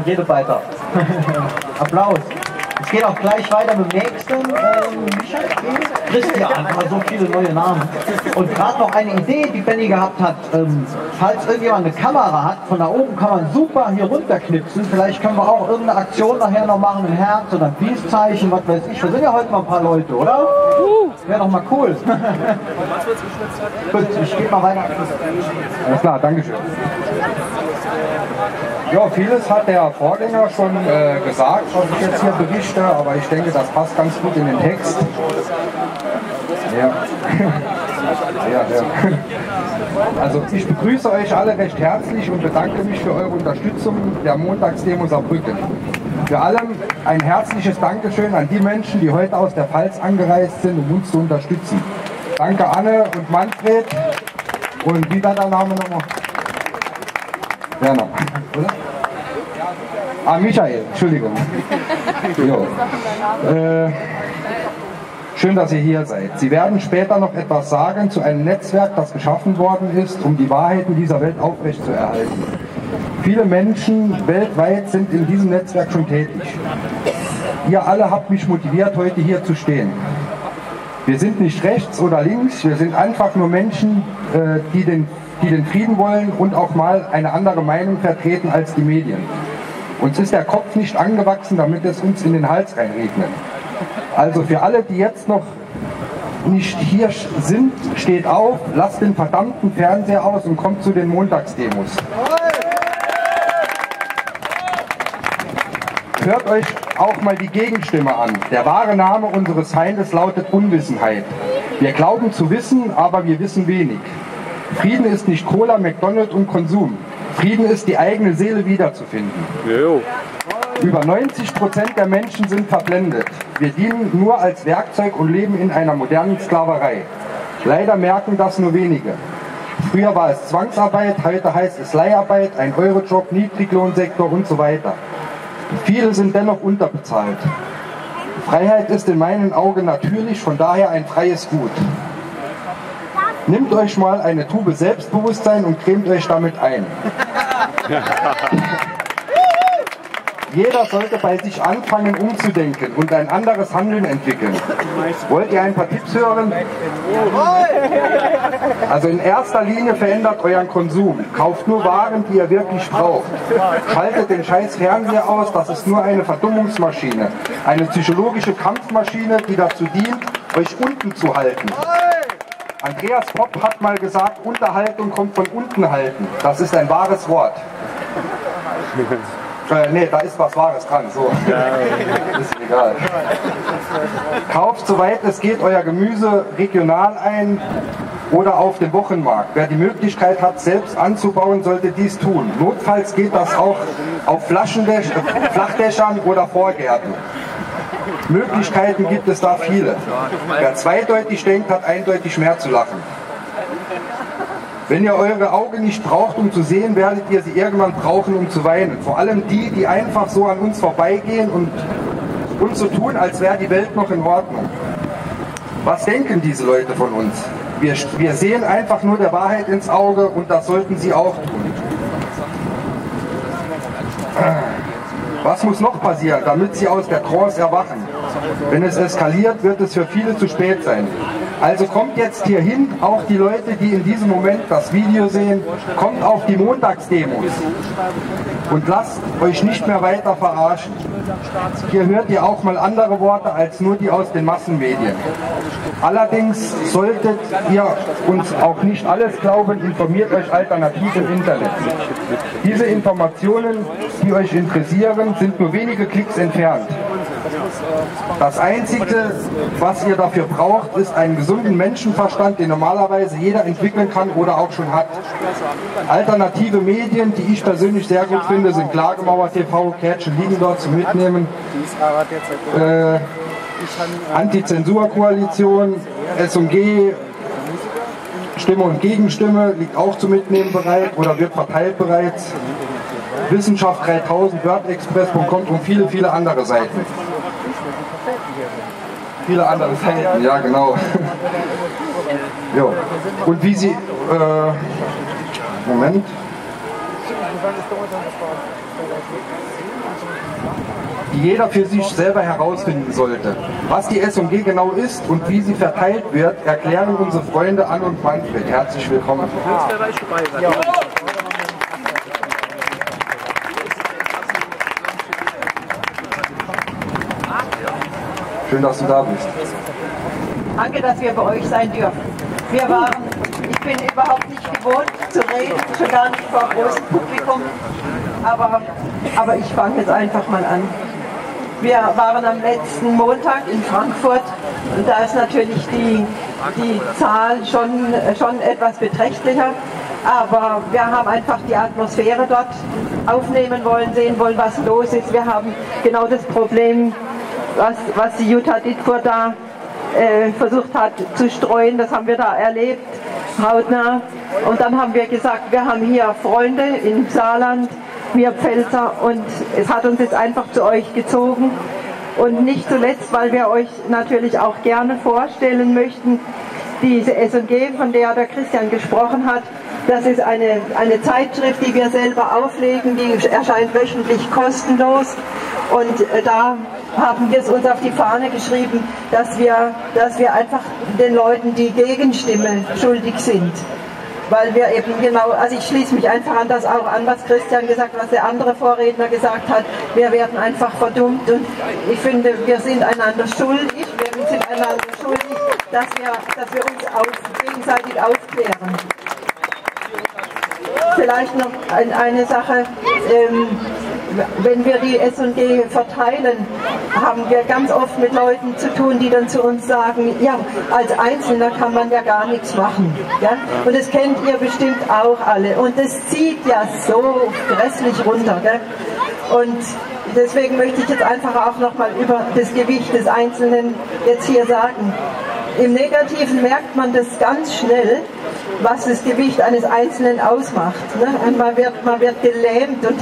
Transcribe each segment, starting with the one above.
redet weiter. Applaus. Es geht auch gleich weiter mit dem nächsten. Christian, aber so viele neue Namen. Und gerade noch eine Idee, die Benny gehabt hat. Falls irgendjemand eine Kamera hat, von da oben kann man super hier runterknipsen. Vielleicht können wir auch irgendeine Aktion nachher noch machen, ein Herz oder ein Peace-Zeichen, was weiß ich. Wir sind ja heute mal ein paar Leute, oder? Wäre doch mal cool. Gut, ich gehe mal weiter. Alles klar, Dankeschön. Ja, vieles hat der Vorgänger schon gesagt, was ich jetzt hier berichte, aber ich denke, das passt ganz gut in den Text. Ja. Ja. Also ich begrüße euch alle recht herzlich und bedanke mich für eure Unterstützung der Montagsdemo Saarbrücken. Für allem ein herzliches Dankeschön an die Menschen, die heute aus der Pfalz angereist sind, um uns zu unterstützen. Danke Anne und Manfred und wie war der Name nochmal? Werner, oder? Ah, Michael, Entschuldigung. Jo. Schön, dass ihr hier seid. Sie werden später noch etwas sagen zu einem Netzwerk, das geschaffen worden ist, um die Wahrheiten dieser Welt aufrechtzuerhalten. Viele Menschen weltweit sind in diesem Netzwerk schon tätig. Ihr alle habt mich motiviert, heute hier zu stehen. Wir sind nicht rechts oder links, wir sind einfach nur Menschen, die den Frieden wollen und auch mal eine andere Meinung vertreten als die Medien. Uns ist der Kopf nicht angewachsen, damit es uns in den Hals reinregnet. Also für alle, die jetzt noch nicht hier sind, steht auf, lasst den verdammten Fernseher aus und kommt zu den Montagsdemos. Hört euch auch mal die Gegenstimme an. Der wahre Name unseres Feindes lautet Unwissenheit. Wir glauben zu wissen, aber wir wissen wenig. Frieden ist nicht Cola, McDonald's und Konsum. Frieden ist die eigene Seele wiederzufinden. Jo. Über 90% der Menschen sind verblendet. Wir dienen nur als Werkzeug und leben in einer modernen Sklaverei. Leider merken das nur wenige. Früher war es Zwangsarbeit, heute heißt es Leiharbeit, ein Eurojob, Niedriglohnsektor und so weiter. Viele sind dennoch unterbezahlt. Freiheit ist in meinen Augen natürlich, von daher ein freies Gut. Nehmt euch mal eine Tube Selbstbewusstsein und cremt euch damit ein. Jeder sollte bei sich anfangen, umzudenken und ein anderes Handeln entwickeln. Wollt ihr ein paar Tipps hören? Also in erster Linie verändert euren Konsum. Kauft nur Waren, die ihr wirklich braucht. Schaltet den scheiß Fernseher aus, das ist nur eine Verdummungsmaschine. Eine psychologische Kampfmaschine, die dazu dient, euch unten zu halten. Andreas Popp hat mal gesagt, Unterhaltung kommt von unten halten. Das ist ein wahres Wort. Nee, da ist was Wahres dran. So. Ist egal. Kauft, soweit es geht, euer Gemüse regional ein oder auf dem Wochenmarkt. Wer die Möglichkeit hat, selbst anzubauen, sollte dies tun. Notfalls geht das auch auf Flachdächern oder Vorgärten. Möglichkeiten gibt es da viele. Wer zweideutig denkt, hat eindeutig mehr zu lachen. Wenn ihr eure Augen nicht braucht, um zu sehen, werdet ihr sie irgendwann brauchen, um zu weinen. Vor allem die, die einfach so an uns vorbeigehen und uns so tun, als wäre die Welt noch in Ordnung. Was denken diese Leute von uns? Wir sehen einfach nur der Wahrheit ins Auge und das sollten sie auch tun. Was muss noch passieren, damit sie aus der Trance erwachen? Wenn es eskaliert, wird es für viele zu spät sein. Also kommt jetzt hier hin, auch die Leute, die in diesem Moment das Video sehen, kommt auf die Montagsdemos und lasst euch nicht mehr weiter verarschen. Hier hört ihr auch mal andere Worte als nur die aus den Massenmedien. Allerdings solltet ihr uns auch nicht alles glauben, informiert euch alternativ im Internet. Diese Informationen, die euch interessieren, sind nur wenige Klicks entfernt. Das Einzige, was ihr dafür braucht, ist einen gesunden Menschenverstand, den normalerweise jeder entwickeln kann oder auch schon hat. Alternative Medien, die ich persönlich sehr gut finde, sind Klagemauer TV, Kärtchen liegen dort zum Mitnehmen, Anti-Zensur-Koalition, S&G, Stimme und Gegenstimme liegt auch zum Mitnehmen bereit oder wird verteilt bereits. Wissenschaft 3000, wordexpress.com und viele, viele andere Seiten. Viele andere Seiten, ja genau. Jo. Und wie sie, Moment. die jeder für sich selber herausfinden sollte. Was die S&G genau ist und wie sie verteilt wird, erklären unsere Freunde Anne und Manfred. Herzlich willkommen. Ja. Schön, dass du da bist. Danke, dass wir bei euch sein dürfen. Ich bin überhaupt nicht gewohnt zu reden, schon gar nicht vor großem Publikum, aber ich fange jetzt einfach mal an. Wir waren am letzten Montag in Frankfurt und da ist natürlich die Zahl schon etwas beträchtlicher, aber wir haben einfach die Atmosphäre dort aufnehmen wollen, sehen wollen, was los ist. Wir haben genau das Problem, was die Jutta Dittfurt da versucht hat zu streuen, das haben wir da erlebt, hautnah. Und dann haben wir gesagt, wir haben hier Freunde im Saarland, wir Pfälzer, und es hat uns jetzt einfach zu euch gezogen. Und nicht zuletzt, weil wir euch natürlich auch gerne vorstellen möchten, diese S&G, von der der Christian gesprochen hat, das ist eine Zeitschrift, die wir selber auflegen, die erscheint wöchentlich kostenlos. Und da haben wir es uns auf die Fahne geschrieben, dass wir einfach den Leuten die Gegenstimme schuldig sind. Weil wir eben genau, also ich schließe mich einfach an das auch an, was Christian gesagt hat, was der andere Vorredner gesagt hat, wir werden einfach verdummt, und ich finde, wir sind einander schuldig, dass wir uns gegenseitig aufklären. Vielleicht noch eine Sache, wenn wir die S&G verteilen, haben wir ganz oft mit Leuten zu tun, die dann zu uns sagen, ja, als Einzelner kann man ja gar nichts machen. Ja? Und das kennt ihr bestimmt auch alle. Und das zieht ja so grässlich runter. Gell? Und deswegen möchte ich jetzt einfach auch nochmal über das Gewicht des Einzelnen jetzt hier sagen. Im Negativen merkt man das ganz schnell, was das Gewicht eines Einzelnen ausmacht. Ne? Und man wird gelähmt und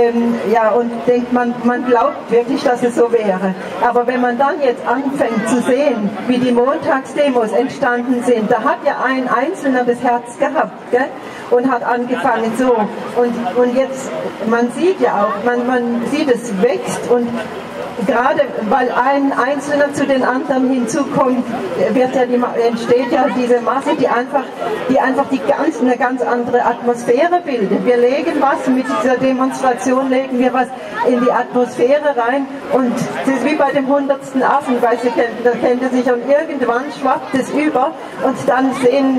denkt, man glaubt wirklich, dass es so wäre. Aber wenn man dann jetzt anfängt zu sehen, wie die Montagsdemos entstanden sind, da hat ja ein Einzelner das Herz gehabt, gell? Und hat angefangen so. Und jetzt, man sieht ja auch, man sieht, es wächst, und gerade weil ein Einzelner zu den anderen hinzukommt, entsteht ja diese Masse, die einfach eine ganz andere Atmosphäre bildet. Wir legen was, mit dieser Demonstration legen wir was in die Atmosphäre rein, und das ist wie bei dem 100. Affen, weil da kennt er sich, und irgendwann schwappt es über, und dann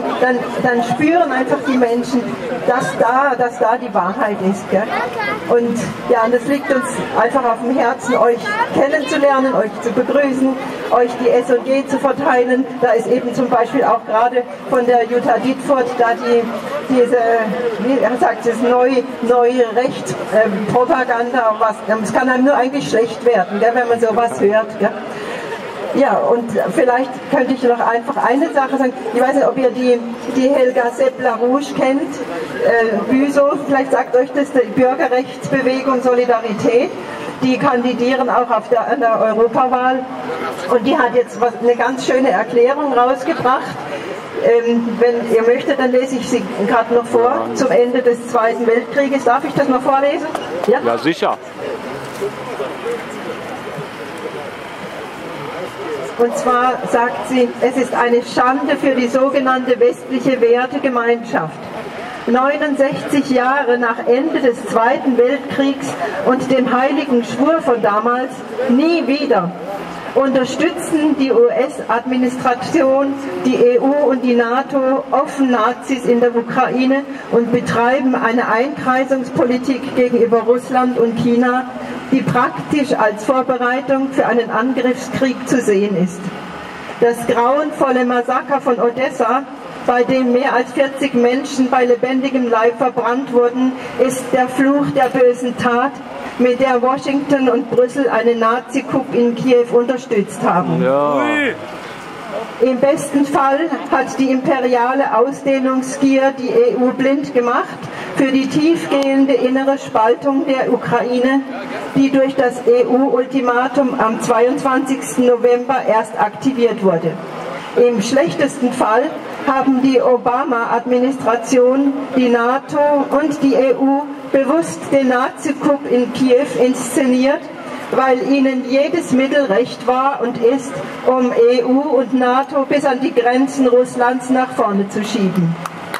spüren einfach die Menschen, dass da die Wahrheit ist. Gell? Und ja, und das liegt uns einfach auf dem Herzen, euch kennenzulernen, euch zu begrüßen, euch die S&G zu verteilen. Da ist eben zum Beispiel auch gerade von der Jutta Dittfurt da diese, wie sagt es, neue Recht-Propaganda, es kann einem nur eigentlich schlecht werden, gell, wenn man sowas hört. Gell. Ja, und vielleicht könnte ich noch einfach eine Sache sagen. Ich weiß nicht, ob ihr die Helga Sepp-LaRouche kennt. Büsow, vielleicht sagt euch das, die Bürgerrechtsbewegung Solidarität. Die kandidieren auch an der Europawahl. Und die hat jetzt eine ganz schöne Erklärung rausgebracht. Wenn ihr möchtet, dann lese ich sie gerade noch vor, zum Ende des Zweiten Weltkrieges. Darf ich das mal vorlesen? Ja, ja, sicher. Und zwar sagt sie, es ist eine Schande für die sogenannte westliche Wertegemeinschaft. 69 Jahre nach Ende des Zweiten Weltkriegs und dem heiligen Schwur von damals, nie wieder, unterstützen die US-Administration, die EU und die NATO offen Nazis in der Ukraine und betreiben eine Einkreisungspolitik gegenüber Russland und China, die praktisch als Vorbereitung für einen Angriffskrieg zu sehen ist. Das grauenvolle Massaker von Odessa, bei dem mehr als 40 Menschen bei lebendigem Leib verbrannt wurden, ist der Fluch der bösen Tat, mit der Washington und Brüssel einen Nazi-Coup in Kiew unterstützt haben. Ja. Im besten Fall hat die imperiale Ausdehnungsgier die EU blind gemacht für die tiefgehende innere Spaltung der Ukraine, die durch das EU-Ultimatum am 22. November erst aktiviert wurde. Im schlechtesten Fall haben die Obama-Administration, die NATO und die EU bewusst den Nazi-Coup in Kiew inszeniert, weil ihnen jedes Mittel recht war und ist, um EU und NATO bis an die Grenzen Russlands nach vorne zu schieben.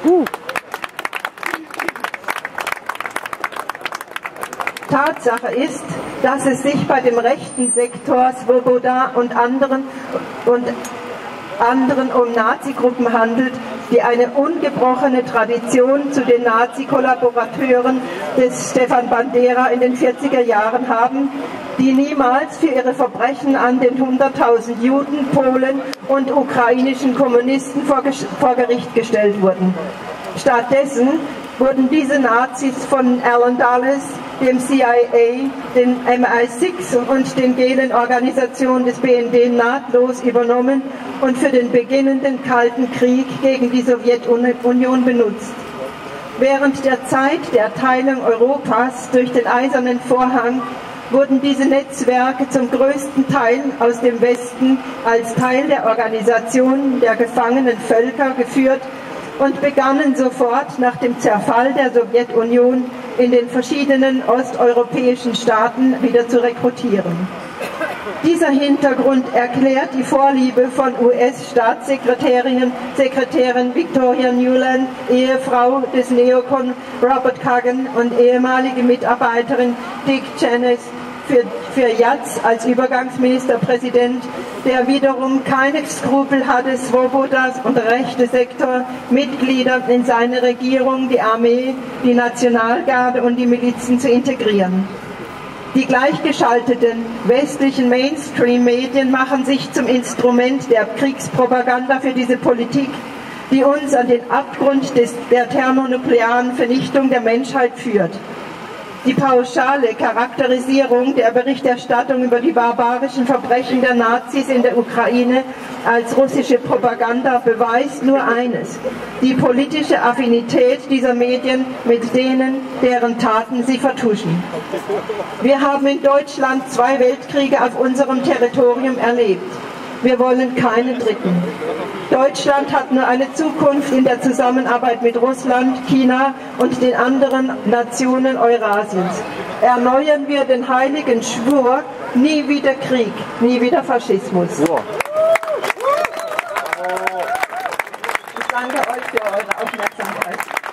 Tatsache ist, dass es sich bei dem rechten Sektor Swoboda und anderen um Nazi-Gruppen handelt, die eine ungebrochene Tradition zu den Nazi-Kollaborateuren des Stefan Bandera in den 40er Jahren haben, die niemals für ihre Verbrechen an den 100.000 Juden, Polen und ukrainischen Kommunisten vor Gericht gestellt wurden. Stattdessen wurden diese Nazis von Alan Dulles, dem CIA, den MI6 und den Gehlen-Organisationen des BND nahtlos übernommen und für den beginnenden Kalten Krieg gegen die Sowjetunion benutzt. Während der Zeit der Teilung Europas durch den Eisernen Vorhang wurden diese Netzwerke zum größten Teil aus dem Westen als Teil der Organisation der gefangenen Völker geführt und begannen sofort nach dem Zerfall der Sowjetunion in den verschiedenen osteuropäischen Staaten wieder zu rekrutieren. Dieser Hintergrund erklärt die Vorliebe von US-Staatssekretärin Victoria Nuland, Ehefrau des Neokon Robert Kagan und ehemalige Mitarbeiterin Dick Cheney für Yats als Übergangsministerpräsident, der wiederum keine Skrupel hatte, Swobodas und rechte Sektor Mitglieder in seine Regierung, die Armee, die Nationalgarde und die Milizen zu integrieren. Die gleichgeschalteten westlichen Mainstream-Medien machen sich zum Instrument der Kriegspropaganda für diese Politik, die uns an den Abgrund der thermonuklearen Vernichtung der Menschheit führt. Die pauschale Charakterisierung der Berichterstattung über die barbarischen Verbrechen der Nazis in der Ukraine als russische Propaganda beweist nur eines: die politische Affinität dieser Medien mit denen, deren Taten sie vertuschen. Wir haben in Deutschland 2 Weltkriege auf unserem Territorium erlebt. Wir wollen keinen dritten. Deutschland hat nur eine Zukunft in der Zusammenarbeit mit Russland, China und den anderen Nationen Eurasiens. Erneuern wir den heiligen Schwur: nie wieder Krieg, nie wieder Faschismus. Ich danke euch für eure Aufmerksamkeit.